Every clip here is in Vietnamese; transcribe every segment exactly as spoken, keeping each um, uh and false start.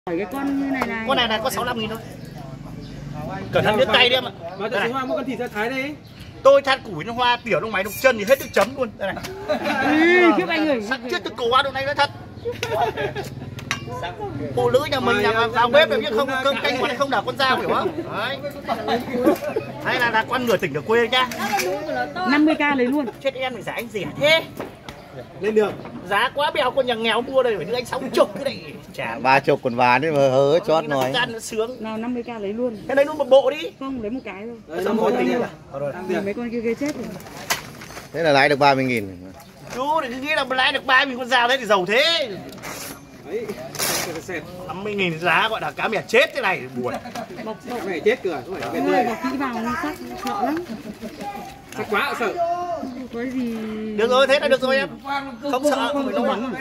Cái con như này này. Con này là có sáu mươi lăm nghìn thôi. Cẩn thận đứt tay đi em ạ. Mà tại sao mua con thịt ra thái đây? Tôi than củi nó hoa tiểu trong máy đục chân thì hết nước chấm luôn. Đây này. Ừ, khiếp anh ơi. Sắc chết từ cổ qua độ này nó thật. Phụ nữ nhà mình là vào bếp rồi chứ không cơm canh mà không đảo con dao hiểu không? Đấy. Hay là là con nửa tỉnh ở quê nhá. năm mươi k lấy luôn. Chết em thì giá anh rẻ thế. Lên đường. Giá quá bèo, con nhà nghèo mua đây phải đưa anh sáu chục cái này. Chả ba chục còn ván đấy mà hớ chót nói. Nó sướng. Nào năm mươi k lấy luôn. Cái đấy luôn một bộ đi. Không, lấy một cái thôi. Đấy, nó mỗi tính Vì mấy con kia gây chết rồi. Thế là lãi được ba mươi nghìn. Chú thì cứ nghĩ là lãi được ba mươi con dao đấy thì giàu thế. Đấy. năm mươi nghìn giá gọi là cá mẹ chết thế này buồn. Bọc bọc mẹ chết cửa, không phải cái người bọc kỹ vào nó sắc sợ lắm. Chắc quá sợ. Có gì. Được rồi, thế là được rồi em. Không sợ, không phải lo lắng.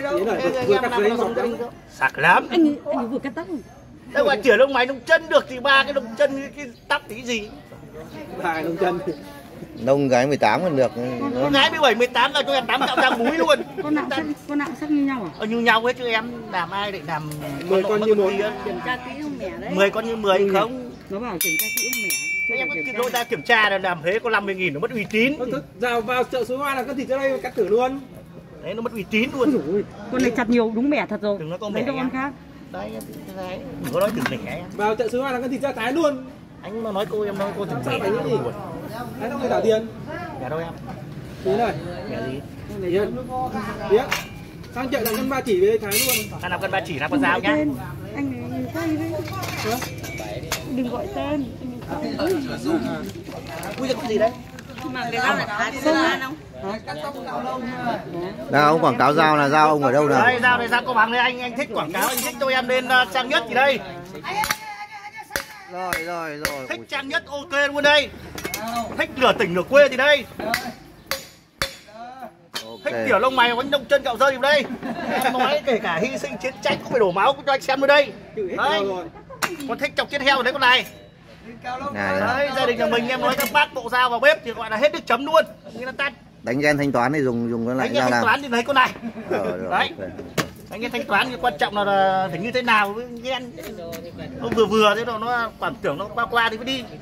Sạc lắm. Anh anh vừa cắt tóc rồi. Đấy mà chửa lông mày lông chân được thì ba cái lông chân cái, cái tóc thì cái gì? Ba cái lông chân. Nông gái mười tám còn được. Con gái mười bảy mười tám là cho em tám cạo răng múi luôn. Con nặng sắc con nặng sắc như nhau à? Ờ, như nhau hết chứ em làm ai để làm mười con như một. Kiểm tra kỹ không mẻ đấy. mười con như mười không? Nó bảo kiểm tra kỹ không mẻ. Em có kiểm tra kiểm tra là làm thế có năm mươi nghìn nó mất uy tín. Rào vào chợ số hai là con thịt ra đây cắt thử luôn. Đấy nó mất uy tín luôn. Ôi, con này chặt nhiều đúng mẻ thật rồi. Đừng nói con lấy mẻ cho con khác. Đấy em đấy. Đừng có nói từng mẻ em. Vào chợ số hai là con thịt ra thái luôn. Anh mà nói cô em nói cô từng mẻ cái gì? Đấy nó phải trả tiền. Mẻ đâu em? Tí này. Mẻ gì? Tiền. Biết. Sang chợ là cân ba chỉ về thái luôn. Anh làm cân ba chỉ làm con dao nhá. Anh này quay đấy. Đừng gọi tên. Ui cái gì đấy? Mà cái dao này thái cái dao không? Nào ông quảng cáo dao là dao ông ở đâu nào? Đây dao này dao có bằng đây anh anh thích quảng cáo anh thích cho em lên uh, trang nhất thì đây. Rồi rồi rồi. Thích trang nhất ok luôn đây. Thích nửa tỉnh nửa quê thì đây. Thích kiểu lông mày bánh đông chân cạo rơi thì đây. Em nói kể cả hy sinh chiến tranh cũng phải đổ máu cho anh xem luôn đây. Đấy. Còn thích chọc chết heo rồi đấy con này. Đấy, gia đình nhà mình em nói các bác bộ dao vào bếp thì gọi là hết nước chấm luôn. Như là tắt. Đánh ghen thanh toán thì dùng dùng cái loại đánh dao thanh nào? Toán thì lấy con này. Ờ, rồi, đấy. Okay. Anh em thanh toán thì quan trọng là phải như thế nào với ghen. Nó vừa vừa thế đâu nó cảm tưởng nó qua qua thì mới đi.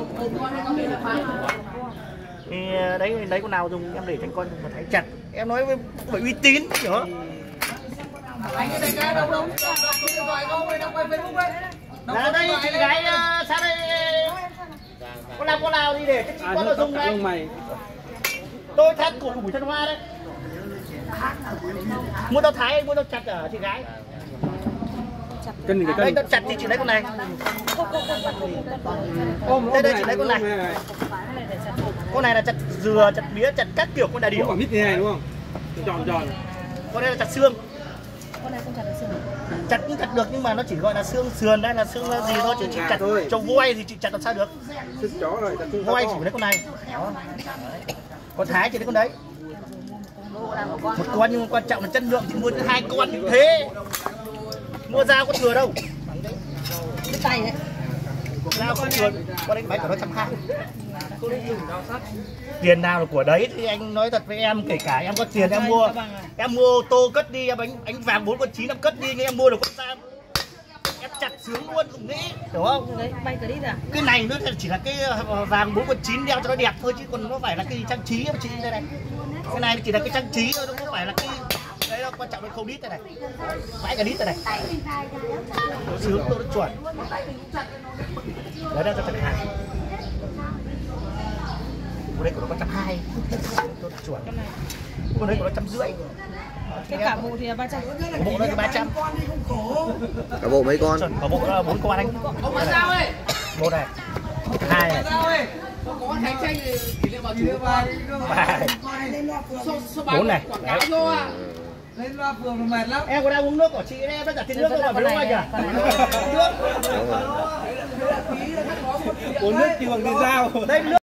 Thì đấy lấy con nào dùng em để tranh con mà thái chặt. Em nói phải uy tín hiểu không? Là đây chị gái sang đây có làm con nào đi để chị có dùng này. Tôi than củi Bùi Thân Hoa đấy. Mua tao thái hay mua tao chặt ở chị gái? Cân cái đây cân. tao chặt thì chị lấy con này. Đây đây chị lấy con này. Con này là chặt dừa, chặt mía, chặt các kiểu con đại điểu. Quả mít như này đúng không? Tròn tròn. Con này là chặt xương. Con này không chặt được xương. Chặt cũng chặt được nhưng mà nó chỉ gọi là xương sườn đây là xương gì thôi, chứ chị chặt trâu voi thì chị chặt làm sao được. Xương chó rồi, chặt xương voi chỉ lấy con này. Con thái chỉ lấy con đấy. Một con nhưng quan trọng là chất lượng thì mua hai con như thế. Mua dao có thừa đâu. Cái tay đấy. Dao không thừa, con đánh bánh của nó trăm hai. Tiền nào là của đấy thì anh nói thật với em, kể cả em có tiền em mua em mua ô tô cất đi, em bánh ánh vàng bốn con chín em cất đi nhưng em mua được con dao em chặt sướng luôn không nghĩ hiểu không? Đấy, bay cái đi à? Cái này nó chỉ là cái vàng bốn con chín đeo cho nó đẹp thôi chứ còn nó phải là cái trang trí em chị đây này. Cái này chỉ là cái trang trí thôi, nó không phải là cái đấy là quan trọng là khâu đít đây này. Vãi cả đít đây này. Nó sướng tôi nó chuẩn. Đấy đây cho thật hại. Con đấy của nó có trăm hai, tôi chuẩn. Con đấy của nó trăm rưỡi. Cái cả bộ thì là ba trăm. Bộ nó là ba trăm. Cả bộ mấy con? Cả bộ nó là bốn con anh. Bộ này. Hai này. Bốn này. Lên loa phường là mệt lắm. Em có đang uống nước của chị em đã trả tiền nước rồi mà phải uống anh à? Uống nước thì bằng cái dao. Đây nước